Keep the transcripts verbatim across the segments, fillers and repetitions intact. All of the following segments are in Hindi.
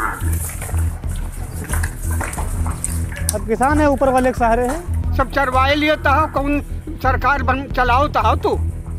अब किसान है ऊपर वाले के सहारे है। सब चरवाए लिए तो कौन सरकार बन चलाओ तो तू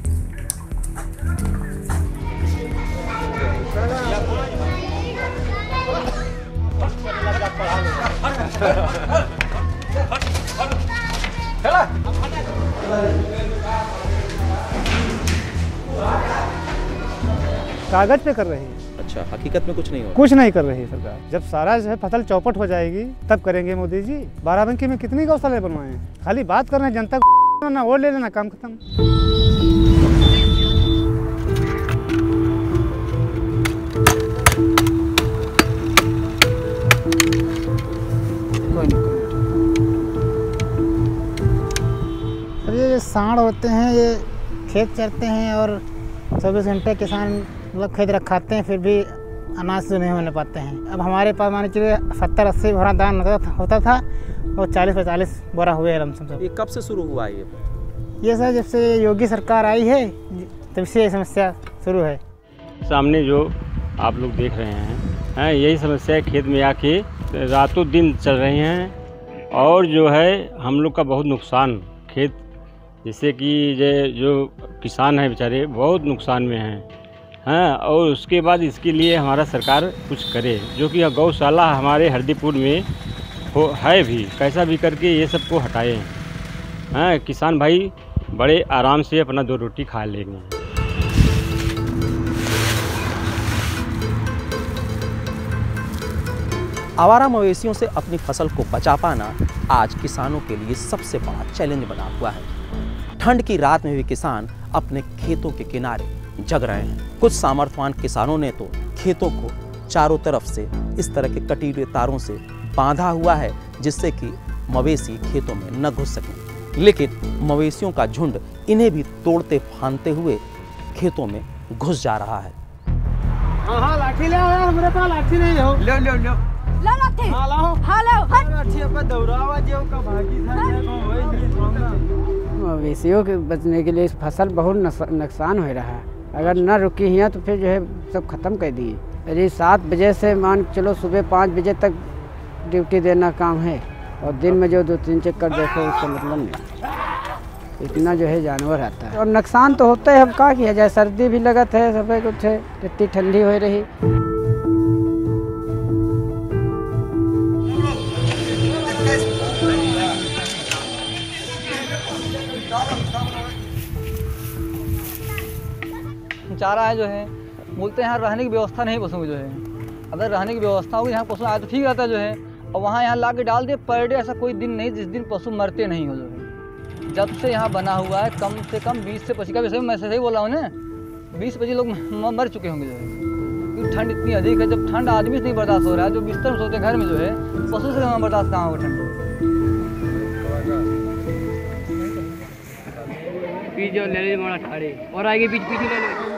कागज पे कर रही है। अच्छा, हकीकत में कुछ नहीं हो कुछ नहीं कर रही है सरकार। जब सारा जो है फसल चौपट हो जाएगी तब करेंगे मोदी जी। बाराबंकी में कितनी गौशाले बनवाए हैं, खाली बात कर रहे हैं, जनता को ना वोट ले लेना, काम खत्म। ये सांड होते हैं, ये खेत चरते हैं और चौबीस घंटे किसान मतलब खेत रखाते हैं, फिर भी अनाज से नहीं होने पाते हैं। अब हमारे पास मान चलिए सत्तर अस्सी बोरा धान होता, होता था और चालीस पैंतालीस बोरा हुए लमसम सब। ये कब से शुरू हुआ ये ये सर जब से योगी सरकार आई है तब से ये समस्या शुरू है। सामने जो आप लोग देख रहे हैं हैं यही समस्या खेत में आके रातों दिन चल रही हैं और जो है हम लोग का बहुत नुकसान खेत, जैसे कि जो किसान हैं बेचारे बहुत नुकसान में हैं हाँ। और उसके बाद इसके लिए हमारा सरकार कुछ करे, जो कि गौशाला हमारे हरदीपुर में हो है भी, कैसा भी करके ये सबको हटाए हाँ। किसान भाई बड़े आराम से अपना दो रोटी खा लेंगे। आवारा मवेशियों से अपनी फसल को बचा पाना आज किसानों के लिए सबसे बड़ा चैलेंज बना हुआ है। ठंड की रात में भी किसान अपने खेतों के किनारे जग रहे हैं। कुछ सामर्थ्यवान किसानों ने तो खेतों को चारों तरफ से इस तरह के कटीले तारों से बांधा हुआ है जिससे कि मवेशी खेतों में न घुस सकें, लेकिन मवेशियों का झुंड इन्हें भी तोड़ते फांदते हुए खेतों में घुस जा रहा है। हाँ हाँ लाठी ले आओ, हमारे पास लाठी नहीं हो। ले ले ले ला लाठी हाँ लाओ हाँ लाओ लाठी अपन दौड़ावा जो का भागी था मवेशियों के बचने के लिए फसल बहुत नुकसान हो रहा है। अगर न रुकी हैं तो फिर जो है सब खत्म कर दिए। यदि सात बजे से मान चलो सुबह पाँच बजे तक ड्यूटी देना काम है और दिन में जो दो तीन चक्कर देखो उसका मतलब नहीं। इतना जो है जानवर आता है और नुकसान तो होता है। अब क्या किया जाए, सर्दी भी लगत है, सब कुछ है, इतनी ठंडी हो रही। चारा है जो है बोलते हैं यहाँ रहने की व्यवस्था नहीं पशुओं की जो है। अगर रहने की व्यवस्था होगी यहाँ पशु आए तो ठीक रहता है जो है, और वहाँ यहाँ ला के डाल दे पर डे, ऐसा कोई दिन नहीं जिस दिन पशु मरते नहीं हो जो है। जब से यहाँ बना हुआ है कम से कम बीस से पच्चीस का वैसे मैं सही बोला हूँ ना, बीस पच्चीस लोग मर चुके होंगे जो है, क्योंकि ठंड इतनी अधिक है। जब ठंड आदमी से नहीं बर्दाश्त हो रहा है, जो बिस्तर में सोते हैं घर में जो है, पशु से हमें बर्दाश्त कहाँ होगा ठंड। पीछे ले ले मोड़ा ठाड़े और आगे पीछे पीछे ले ले।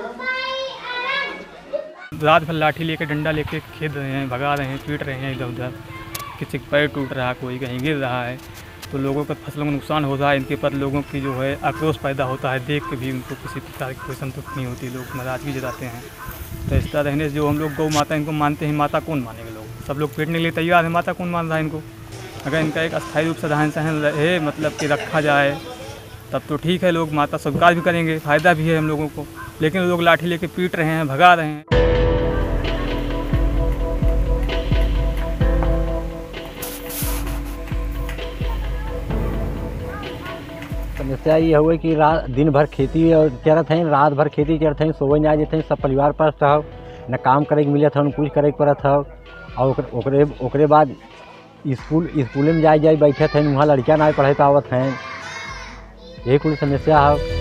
रात भर लाठी लेके डंडा लेके खेद रहे हैं, भगा रहे हैं, पीट रहे हैं इधर उधर। किसी का पैर टूट रहा है, कोई कहीं गिर रहा है, तो लोगों का फसलों को नुकसान हो रहा है। इनके पर लोगों की जो है आक्रोश पैदा होता है, देख के भी उनको किसी प्रकार की कोई संतुष्टि नहीं होती, लोग नाराज़गी जताते हैं। तो इस तरह रहने से जो हम लोग गौ माता इनको मानते हैं, माता कौन मानेंगे लोग, सब लोग पीटने के लिए तैयार है, माता कौन मान रहा है इनको। अगर इनका एक अस्थायी रूप से रहन सहन रहे, मतलब कि रखा जाए, तब तो ठीक है, लोग माता स्वीकार भी करेंगे, फ़ायदा भी है हम लोगों को। लेकिन लोग लाठी लेके पीट रहे हैं, भगा रहे हैं। समस्या ये हुई कि रात दिन भर खेती करत हैं, रात भर खेती करते हैं, सोवे ना जाते हैं, सब परिवार पर रहो, न काम करे के मिलत हो, न कुछ करे के पड़त हो। और ओकरे ओकरे बाद स्कूल स्कूल में जाए जाए बैठे थे, वहाँ लड़कियाँ ना पढ़े पावत हैं, यही कुछ समस्या है।